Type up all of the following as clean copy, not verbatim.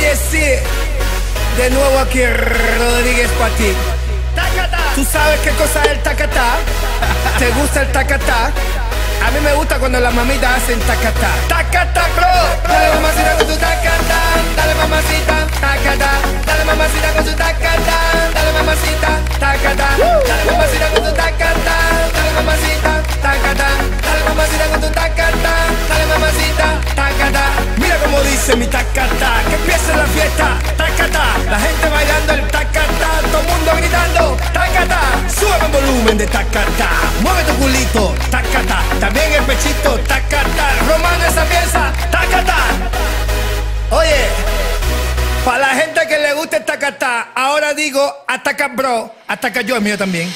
sí, de nuevo aquí Rodríguez para ti. ¿Tú sabes qué cosa es el tacatá? ¿Te gusta el tacatá? A mí me gusta cuando las mamitas hacen tacatá. Tacatá, bro. Dale mamacita con tu tacatá. Dale mamacita, tacatá. Dale mamacita con tu tacatá. Dale mamacita, tacatá. Dale mamacita con tu tacatá. Dale mamacita, tacatá. Dale mamacita con tu tacatá. Dale mamacita, tacatá. Mira cómo dice mi tacatá. Que empiece la fiesta, tacatá. La gente bailando el tacatá. Todo el mundo gritando, tacatá. Sube el volumen de tacatá. Mueve tu culito, tacatá. También el pechito, tacatá. Romano esa pieza, tacatá. Oye, para la gente que le gusta el tacatá, ahora digo ataca bro, ataca yo, el mío también.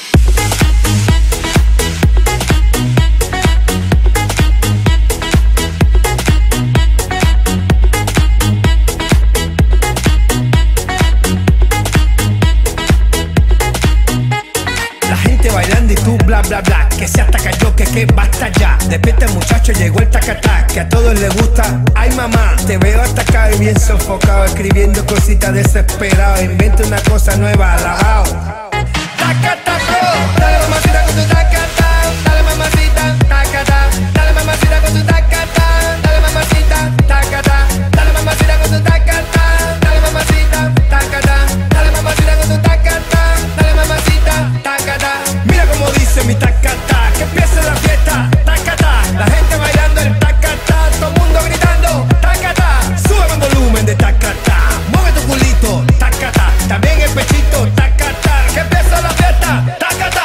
Bailando y tú bla bla bla, que se ataca yo, que basta ya. Despierta muchacho, llegó el tacatá, que a todos les gusta. Ay mamá, te veo atacado y bien sofocado, escribiendo cositas desesperado. Inventa una cosa nueva, alabao. Tacatá, bro, dale mamacita con tu tacatá. Dale mamacita, tacatá. Dale mamacita con tu tacatá. Dale mamacita, tacatá. Dale mamacita con tu tacatá. Dale mamacita, tacatá. Dale mamacita con tu tacatá. Dale mamacita, tacatá. Mira como dice mi tacatá, que empiece la fiesta, tacatá. La gente bailando el tacatá, todo el mundo gritando, tacatá. Sube el volumen de tacatá, mueve tu culito, tacatá. También el pechito, tacatá. Que empiece la fiesta, tacatá.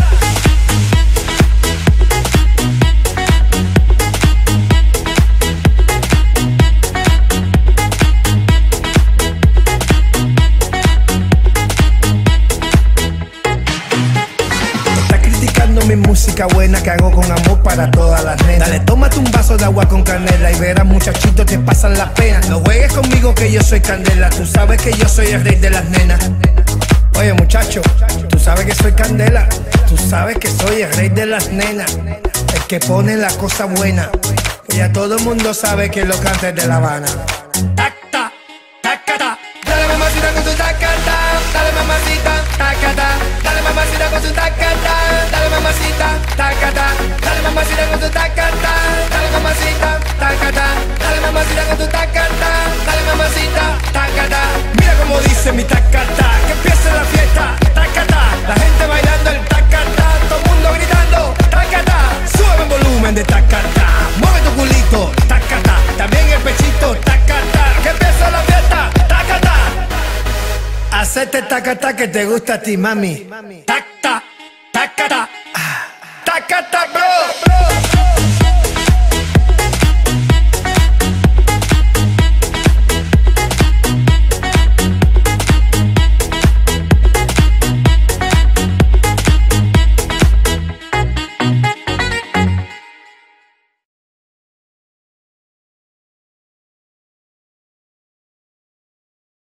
Mi música buena que hago con amor para todas las nenas. Dale, tómate un vaso de agua con canela y verás muchachito te pasan las penas. No juegues conmigo que yo soy candela, tú sabes que yo soy el rey de las nenas. Oye muchacho, tú sabes que soy candela, tú sabes que soy el rey de las nenas, el que pone la cosa buena. Pues ya todo el mundo sabe que lo canta de La Habana. Tacta, tacata. Dale mamacita con tu tacata. Dale mamacita, tacata. Dale mamacita con tu tacata. Dale mamacita, tacata. Dale mamacita con tu tacata. Dale mamacita, tacata. Dale mamacita con tu tacata. Dale mamacita, tacata. Mira como dice mi tacata, que empiece la fiesta, tacata. La gente bailando el tacata, todo el mundo gritando, tacata. Sube el volumen de tacata, mueve tu culito, tacata. También el pechito, tacata. Que empiece la fiesta, tacata. Hacete tacata que te gusta a ti, mami. Tacta, tacata, tacata.